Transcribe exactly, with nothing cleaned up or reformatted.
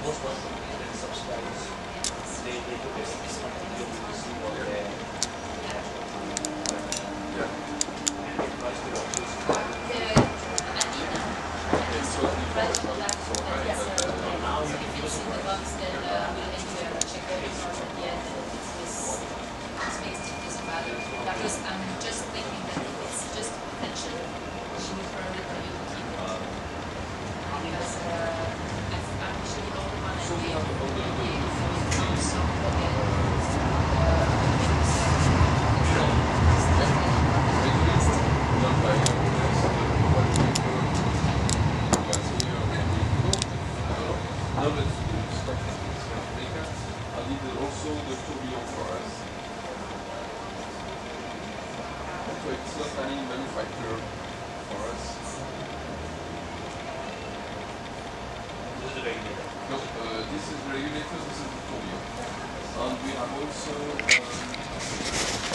most one company that subsidize, they, they took a six month video to see all the Yeah. and they price it up to It's totally forward, so I Yes. have that. so now you If can you use see the box, then uh, we'll need to check the report at the end that it's this space doesn't matter. Because I'm just thinking that it's just potential. She would probably tell you to keep it. Because uh, if I'm usually the only one So at we the have all the, the, the from fees. some pocket. Not by your owners, what people, what's here, maybe, no, I don't know. Now let's do the structure of this maker. I did also the tourbillon for us. So it's not any manufacturer for us. this is the regulator. No, uh, this is the regulator, this is the tourbillon. And we have also um,